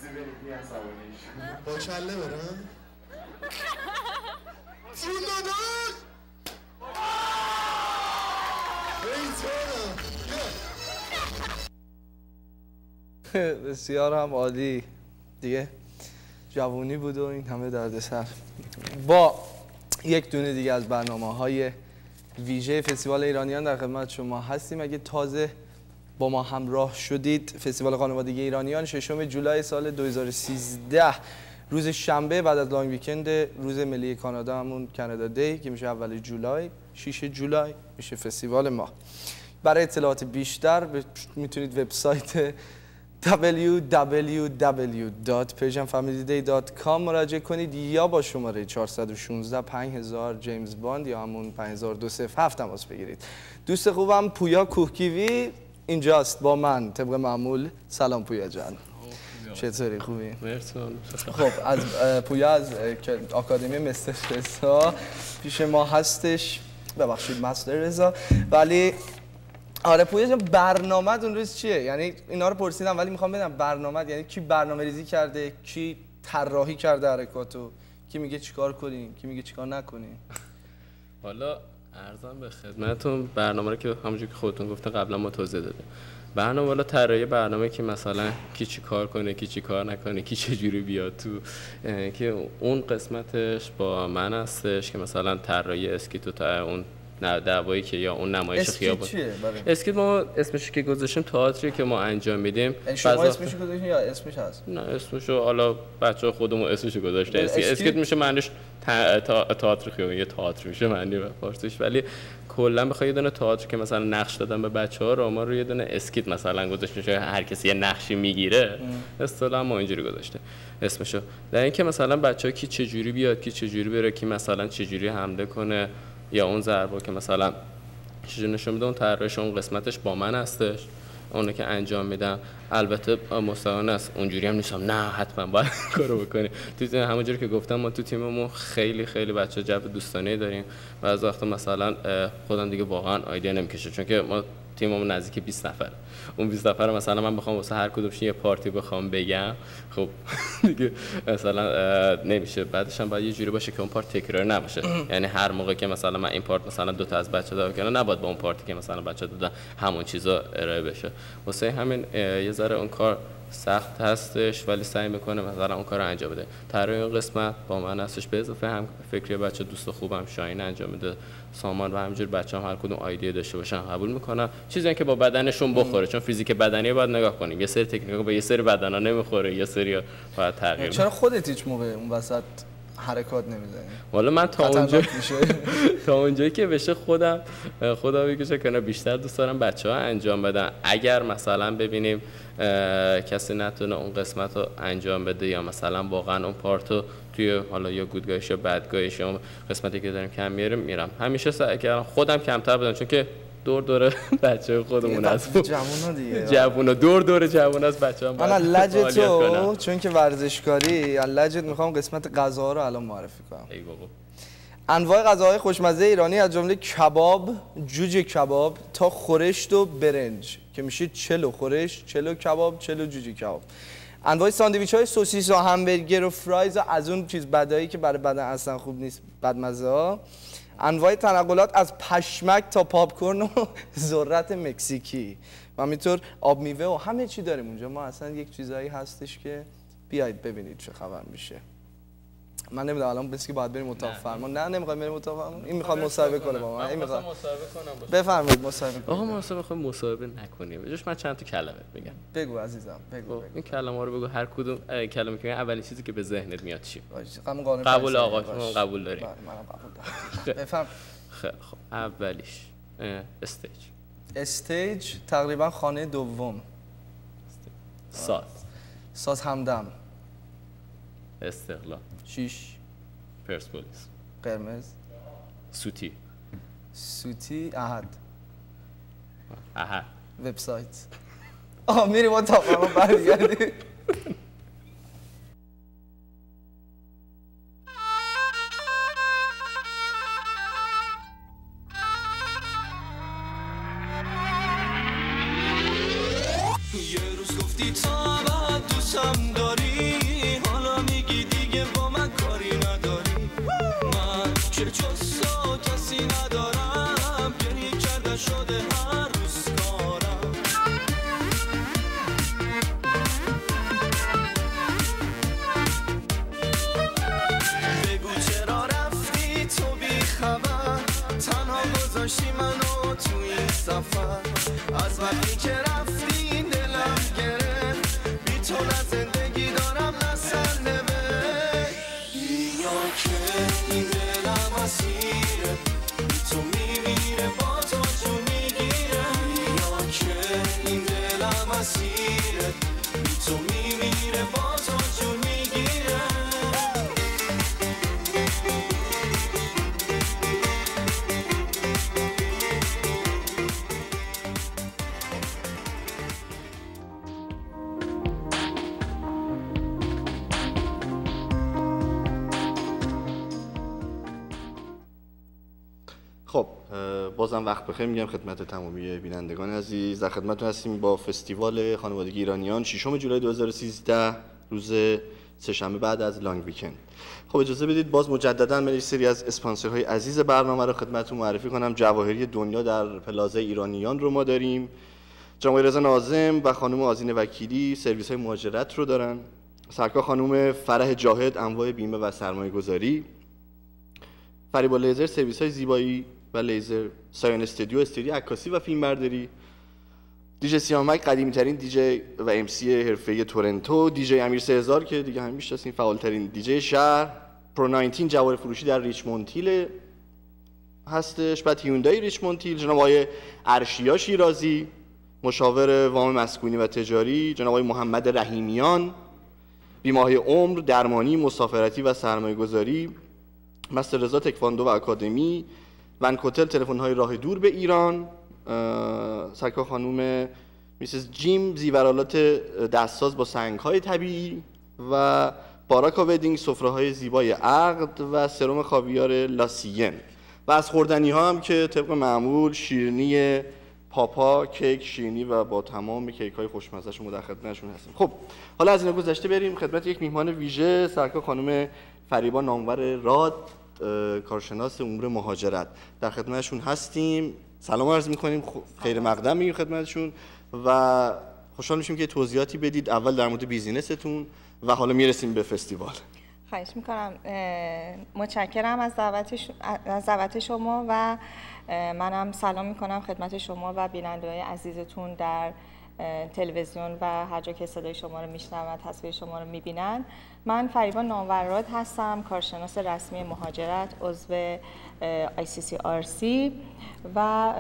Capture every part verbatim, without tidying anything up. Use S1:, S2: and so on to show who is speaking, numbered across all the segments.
S1: با کله برم جون داداش
S2: بسیار هم عالی دیگه. جوونی بود و این همه دردسر. با یک دونه دیگه از برنامه‌های ویژه فستیوال ایرانیان در خدمت شما هستیم. اگه تازه با ما همراه شدید، فستیوال خانوادگی ایرانیان ششم جولای سال دو هزار و سیزده روز شنبه بعد از لانگ ویکند روز ملی کانادا، همون کانادا دی که میشه اول جولای، شش جولای میشه فستیوال ما. برای اطلاعات بیشتر میتونید وبسایت دبلیو دبلیو دبلیو دات پرژن فامیلی دی دات کام مراجعه کنید یا با شماره چهارصد و شانزده پنج هزار جیمز باند یا همون پنج هزار دویست و هفت تماس بگیرید. دوست خوبم پویا کوهگیوی اینجاست با من طبق معمول. سلام پویا جان، چطوری؟ خوبی؟
S3: مرسی.
S2: خب از پویا از آکادمی مستر رضا پیش ما هستش. ببخشید مستر رضا. ولی آره پویا جان، برنامه اون روز چیه؟ یعنی اینا رو پرسیدم ولی میخوام بدونم برنامه یعنی کی برنامه ریزی کرده، کی طراحی کرده حرکاتو، کی میگه چیکار کنیم، کی میگه چیکار نکنیم؟
S3: حالا عرضم به خدمتتون برنامه رو که همونجوری که خودتون گفته قبلا ما توضیح دادیم. برنامه والا طراحی برنامه که مثلا کی چی کار کنه، کی چی کار نکنه، کی چه جوری بیاد تو، که اون قسمتش با من هستش که مثلا طراحی اسکیت و تا اون نه دعوایی که یا اون نمایش خیابون.
S2: اسکیت چیه؟
S3: اسکیت ما اسمش که گذاشتیم تئاتری که ما انجام میدیم.
S2: شما اسمش گذاشتین یا اسمش هست؟
S3: نه اسمشو حالا بچه‌ها خودمون اسمش گذاشته. اسکیت میشه معنیش تئاتر خیابون، یه تئاتر میشه معنی به فارسیش. ولی کلا بخوای یه دونه تئاتر که مثلا نقش دادن به بچه‌ها رو ما رو یه دونه اسکیت مثلا گذاشتیم، هر کسی یه نقشی میگیره اصطلاحا ما اینجوری گذاشته اسمشو. در اینکه مثلا بچه‌ها کی چه جوری بیاد، کی چه جوری بره، کی مثلا چه جوری حمله کنه یا اون ضربه که مثلا چیزی نشون میده، اون طراحیش اون قسمتش با من هستش، اونو که انجام میدم. البته مستعان است اونجوری هم نیستم نه حتما باید کارو بکنی. تو همونجوری که گفتم ما تو تیممون خیلی خیلی بچه جو دوستانه داریم و از وقت مثلا خودم دیگه واقعا آیدیا نمیکشه، چون که ما تیممون نزدیک بیست نفر. اون بیست نفر مثلا من بخوام واسه هر کدومشون یه پارتی بخوام بگم، خب دیگه مثلا نمیشه. بعدش هم باید یه جوری باشه که اون پارت تکرار نباشه. یعنی هر موقع که مثلا من این پارت مثلا دو تا از بچه‌ها دادم کنه، نباید با اون پارتی که مثلا بچه‌ها دادن همون چیزا ارائه بشه. واسه همین یه ذره اون کار سخت هستش ولی سعی میکنه مثلا اون کارو انجام بده. طراحی اون قسمت با من هستش، به اضافه هم فکری بچه دوست خوبم شاهین انجام میده، سامان و همینجور بچه‌ها هر کدوم ایده داشته باشن قبول میکنم. چیزی که با بدنشون بخوره، چون فیزیک بدنی باید نگاه کنیم. یه سری تکنیکا به یه سری بدنا نمیخوره، یه سری باید تغییر.
S2: چرا خودت هیچ موقع اون وسط حرکات نمیزنی؟
S3: والا من تا اونجا تا اونجایی که بشه خودم خدا بگیشه کنه بیشتر دوست دارم بچه‌ها انجام بدن. اگر مثلا ببینیم کسی نتونه اون قسمت رو انجام بده یا مثلا واقعا اون پارتو توی حالا یا گودگایش یا بدگایش یا قسمتی که داریم کم میاریم میرم. همیشه سعی کردم خودم کمتر بدم، چون که دور دور بچه خودمون هست،
S2: جوونا دیگه،
S3: جوونا دور دور جوونا از بچه‌ها.
S2: من لجت تو چون که ورزشکاری لجت میخوام قسمت غذاها رو الان معرفی کنم.
S3: ای بابا.
S2: انواع غذاهای خوشمزه ایرانی از جمله کباب، جوجه کباب تا خورشت و برنج که میشه چلو خورشت، چلو کباب، چلو جوجه کباب. انواع ساندویچ‌های سوسیس و همبرگر و فرایز و از اون چیز بدایی که برای بدن اصلا خوب نیست، بدمزه‌ها. انواع تنقلات از پشمک تا پاپکورن و ذرت مکزیکی و همینطور آب میوه و همه چی داریم اونجا. ما اصلا یک چیزایی هستش که بیایید ببینید چه خبر میشه. من نمیدونم الان بس که باید بریم اتاق فرمان. نه نمیخوام بریم اتاق فرمان. این میخواد مصاحبه کنه با من. این میخواد مصاحبه کنم. بفرمایید مصاحبه کنید.
S3: آقا مصاحبه خواهیم مصاحبه نکنیم. بجاش من چند تا کلمه میگم.
S2: بگو عزیزم. بگو. بگو.
S3: این کلمه‌ها رو بگو، هر کدوم کلمه که اولین چیزی که به ذهنت میاد چی؟
S2: قانون
S3: قبول آقا، شما قبول داریم.
S2: منم قبول دارم. بفهم.
S3: خیلی خب اولیش استیج.
S2: استیج تقریبا خانه دوم.
S3: ساز.
S2: ساز همدم.
S3: استقلال.
S2: شیش.
S3: پرسپولیس.
S2: قرمز.
S3: سوتی.
S2: سوتی. احد.
S3: احد.
S2: وبسایت. آه میریم اتاق فرمان برگردیم.
S4: یه روز گفتی تا بعد دوستم داری، مسیرت بی تو میمیره با تو جون میگیره.
S1: خب بازم وقت بخیر میگم خدمت تمامی بینندگان عزیز. در خدمتتون هستیم با فستیوال خانوادگی ایرانیان ششم جولای دو هزار و سیزده روز سه‌شنبه بعد از لانگ ویکند. خب اجازه بدید باز مجددا من یک سری از اسپانسرهای عزیز برنامه رو خدمتتون معرفی کنم. جواهری دنیا در پلازا ایرانیان رو ما داریم. جناب رضا ناظم و خانم آذین وکیلی سرویس های مهاجرت رو دارن. سرکار خانم فرح جاهد انواع بیمه و سرمایه گذاری. فریبا لیزر سرویس های زیبایی و لیزر. سایان استودیو استودیو عکاسی و فیلم برداری. دیجی سیامک قدیمی ترین دیجی و ام سی حرفه‌ای تورنتو. دیجی امیر سه هزار که دیگه همه میشناسین فعال ترین دیجی شهر. پرو نوزده جواهر فروشی در ریچموند هیل هستش. بعد هیوندای ریچموند هیل جناب آقای ارشیا شیرازی مشاور وام مسکونی و تجاری. جناب آقای محمد رحیمیان بیمه‌های عمر، درمانی، مسافرتی و سرمایه‌گذاری. مستر رضا تکواندو و آکادمی. ونکوتل تلفن‌های راه دور به ایران. سرکار خانم میسز جیم زیورالات دستساز با سنگ‌های طبیعی و باراکا ودینگ سفره‌های زیبای عقد و سرم خاویار لاسین. و از خوردنی‌ها هم که طبق معمول شیرینی پاپا کیک شیرینی و با تمام کیک‌های خوشمزه شما در خدمتشون هستیم. خب حالا از اینا گذشته بریم خدمت یک میهمان ویژه سرکار خانم فریبا نامور راد کارشناس امور مهاجرت در خدمتشون هستیم. سلام عرض می‌کنیم، خیر مقدم میگیم خدمتشون و خوشحال میشیم که توضیحاتی بدید اول در مورد بیزینستون و حالا میرسیم به فستیوال.
S5: خواهش میکنم. متشکرم از دعوت از دعوت شما و منم سلام میکنم خدمت شما و بیننده‌های عزیزتون در تلویزیون و هر جا که صدای شما رو میشنون، تصویر شما رو میبینن. من فریبا ناموراد هستم، کارشناس رسمی مهاجرت، عضو آی سی سی آر سی و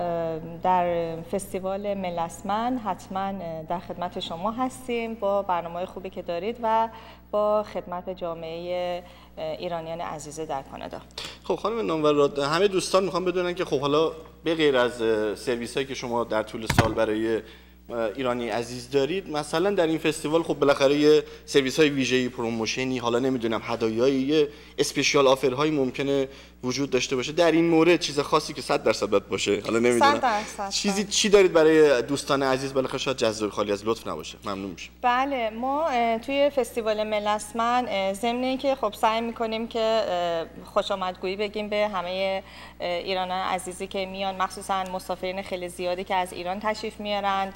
S5: در فستیوال ملسمن حتما در خدمت شما هستیم با برنامه‌های خوبی که دارید و با خدمت جامعه ایرانیان عزیز در کانادا.
S1: خب خانم ناموراد، همه دوستان میخوام بدونن که خب حالا به غیر از سرویس هایی که شما در طول سال برای ایرانی عزیز دارید، مثلا در این فستیوال خب بالاخره یه سرویس های ویژه‌ای، پروموشنی، حالا نمیدونم هدایایی، اسپشیال آفرهایی ممکنه وجود داشته باشه. در این مورد چیز خاصی که صد درصد باید باشه، حالا نمیدونم چیزی چی دارید برای دوستان عزیز؟ بالاخره شاید جذاب خالی از لطف نباشه. ممنون میشم.
S5: بله، ما توی فستیوال ملسمن ضمن اینکه خب سعی میکنیم که خوش آمدگویی بگیم به همه ایرانیان عزیزی که میان، مخصوصا مسافرین خیلی زیادی که از ایران تشریف میارند.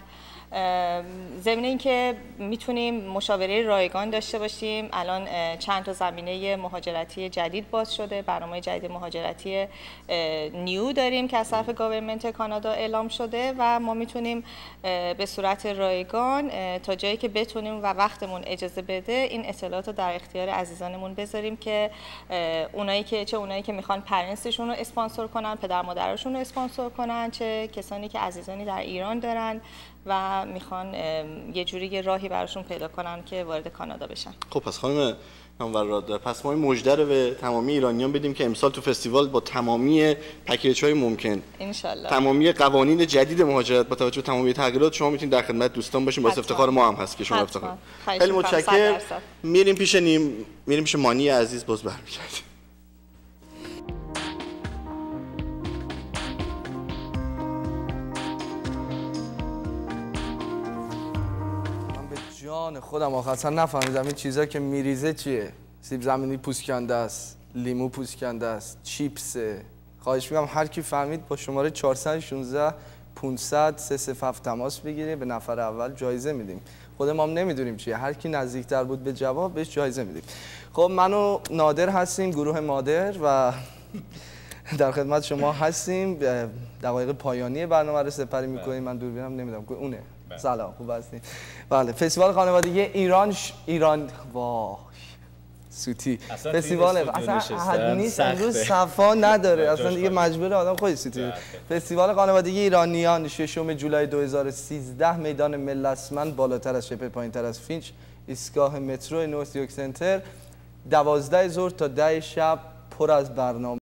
S5: ضمن اینکه میتونیم مشاوره رایگان داشته باشیم. الان چند تا زمینه مهاجرتی جدید باز شده، برنامه جدید مهاجرتی نیو داریم که از طرف گاورمنت کانادا اعلام شده و ما میتونیم به صورت رایگان تا جایی که بتونیم و وقتمون اجازه بده این اطلاعات رو در اختیار عزیزانمون بذاریم که اونایی که چه اونایی که میخوان پرنسشون رو اسپانسر کنن، پدر مادرشون رو اسپانسر کنن، چه کسانی که عزیزانی در ایران دارن و میخوان یه جوری یه راهی براشون پیدا کنن که وارد کانادا بشن.
S1: خب پس خانم ناموراد، پس ما این مژده رو به تمامی ایرانیان بدیم که امسال تو فستیوال با تمامی پکیج‌های ممکن،
S5: انشالله
S1: تمامی قوانین جدید مهاجرت با توجه به تمامی تغییرات شما میتونید در خدمت دوستان باشین. باعث افتخار ما هم هست که شما افتخار. خیلی متشکرم. میریم پیش نیم میریم پیش مانی عزیز، باز برمیگردیم.
S2: جان خودم آخر اصلا نفهمیدم این چیزا که میریزه چیه. سیب زمینی پوست کنده است، لیمو پوست کنده است، چیپسه. خواهش می‌کنم هر کی فهمید با شماره چهارصد و شانزده پانصد سه صفر هفت تماس بگیره، به نفر اول جایزه میدیم. خود ما هم نمیدونیم چیه، هر کی نزدیکتر بود به جواب بهش جایزه میدیم. خب من و نادر هستیم، گروه مادر، و در خدمت شما هستیم. دقایق پایانی برنامه رو سپری می‌کنیم. من دوربینم نمیدونم اونه. سلام، خوب هستین؟ بله، فستیوال خانوادگی ایران ش... ایران واه سوتی فستیوال اصلا احد نیست امروز صفا نداره اصلا دیگه مجبور آدم خودش سوتی. فستیوال خانوادگی ایرانیان ششم جولای دو هزار و سیزده میدان ملسمند بالاتر از شبه پایینتر از فینچ ایستگاه مترو نورث یورک سنتر دوازده ظهر تا ده شب پر از برنامه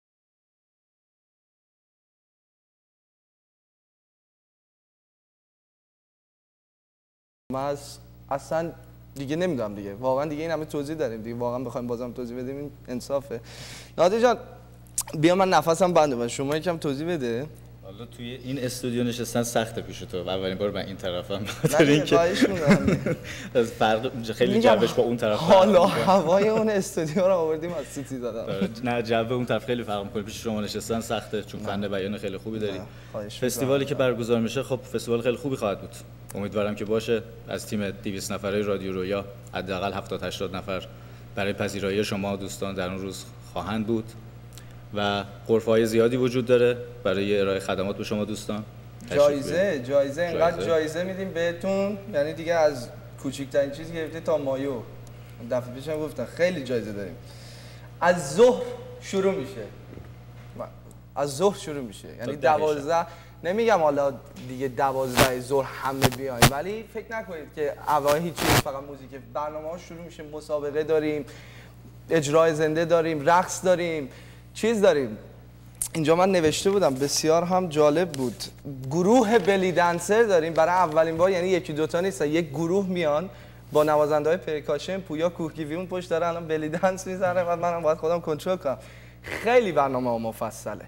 S2: از اصلا دیگه نمیدونم دیگه واقعا دیگه این همه توضیح داریم دیگه واقعا بخوایم بازم توضیح بدیم این انصافه. نادر جان بیا من نفسم بنده من شما یکم توضیح بده.
S6: حالا توی این استودیو نشستن سخته پیش تو و اولین بار من این طرفم
S2: نه خواهش می‌کنم
S6: از فرق خیلی جوش با اون طرف
S2: حالا هوای اون استودیو رو آوردیم از سیتی دادم
S6: نه جو اون طرف خیلی فرق می‌کنه پیش شما نشستن سخته چون فن بیان خیلی خوبی داری. فستیوالی که برگزار میشه خب فستیوال خیلی خوبی خواهد بود امیدوارم که باشه. از تیم دویست نفره رادیو رویا حداقل هفتاد هشتاد نفر برای پذیرایی شما دوستان در اون روز خواهند بود و غرفه‌های زیادی وجود داره برای ارائه خدمات به شما دوستان.
S2: جایزه جایزه اینقدر جایزه میدیم بهتون یعنی دیگه از کوچکترین چیزی گرفته تا مایو. دفعه پیشم گفتم خیلی جایزه داریم. از ظهر شروع میشه از ظهر شروع میشه یعنی دوازده نمیگم حالا دیگه دوازده ظهر همه بیاین ولی فکر نکنید که اوایل هیچ چیز فقط موزیک برنامه‌ها شروع میشه. مسابقه داریم اجرای زنده داریم رقص داریم چیز داریم. اینجا من نوشته بودم بسیار هم جالب بود گروه بلی دنسر داریم برای اولین بار یعنی یکی دوتا نیست یک گروه میان با نوازنده های پرکاشن پویا کوهگیوی اون پشت داره الان بلی دنس میزنه و منم باید خودم کنترل کنم. خیلی برنامه ها مفصله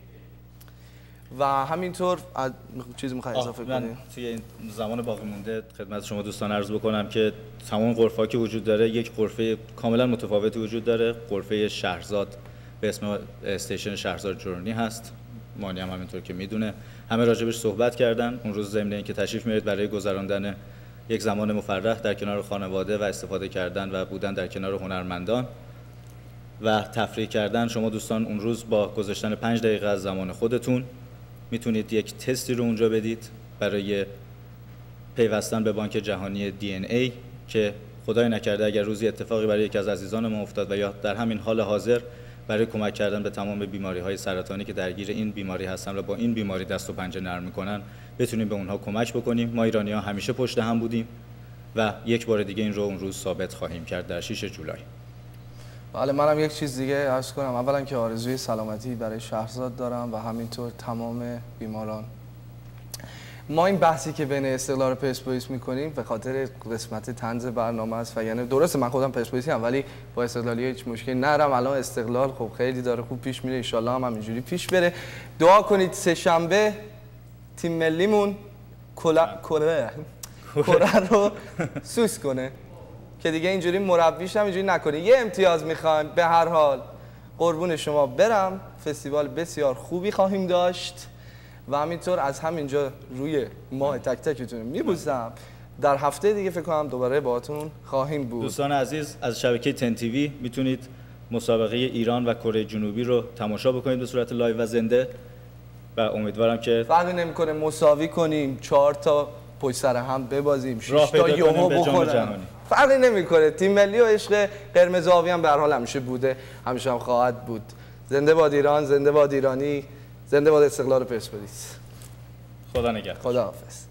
S2: و همینطور چیزی میخوای اضافه کنی؟
S6: توی این زمان باقی مونده خدمت شما دوستان عرض بکنم که تمام غرفه‌ها که وجود داره یک غرفه کاملا متفاوتی وجود داره. غرفه شهرزاد به اسم استیشن شهرزاد جورنی هست. مانی هم همینطور که میدونه همه راجبش صحبت کردن. اون روز ضمن اینکه تشریف میارید برای گذراندن یک زمان مفرح در کنار خانواده و استفاده کردن و بودن در کنار هنرمندان و تفریح کردن شما دوستان اون روز با گذاشتن پنج دقیقه از زمان خودتون میتونید یک تستی رو اونجا بدید برای پیوستن به بانک جهانی دی ان ای که خدای نکرده اگر روزی اتفاقی برای یکی از عزیزان ما افتاد و یا در همین حال حاضر برای کمک کردن به تمام بیماری‌های سرطانی که درگیر این بیماری هستن و با این بیماری دست و پنجه نرم می‌کنن بتونیم به اونها کمک بکنیم. ما ایرانی‌ها همیشه پشت هم بودیم و یک بار دیگه این رو اون روز ثابت خواهیم کرد در شش جولای.
S2: بله منم یک چیز دیگه عرض کنم. اولا که آرزوی سلامتی برای شهرزاد دارم و همینطور تمام بیماران. ما این بحثی که بین استقلال و پرسپولیس میکنیم به خاطر قسمت طنز برنامه است و یعنی درسته من خودم پرسپولیسی ام ولی با استقلالی هیچ مشکلی ندارم. الان استقلال خب خیلی داره خوب پیش میره ان شاءالله هم همینجوری پیش بره. دعا کنید سه شنبه تیم ملیمون کلا کره کره رو سوس کنه که دیگه اینجوری مربیش هم اینجوری نکنه. یه امتیاز میخوایم به هر حال قربون شما برم. فستیوال بسیار خوبی خواهیم داشت و همینطور از همینجا روی ماه تک تکتون میبوسم. در هفته دیگه فکر کنم دوباره باهاتون خواهیم بود.
S6: دوستان عزیز از شبکه تن تیوی میتونید مسابقه ایران و کره جنوبی رو تماشا بکنید به صورت لایو و زنده و امیدوارم که
S2: فرقی نمیکنه مساوی کنیم چهار تا پشت سر هم ببازیم شش
S6: راه
S2: تا یوهو
S6: به جام
S2: بخورن
S6: جهانی.
S2: فرقی نمیکنه. تیم ملی و عشق قرمز آبی هم به هر حال همیشه بوده همیشه هم خواهد بود. زنده باد ایران، زنده باد ایرانی، زنده باد استقلال پرسپولیس.
S6: خدا نگهدار.
S2: خدا حافظ.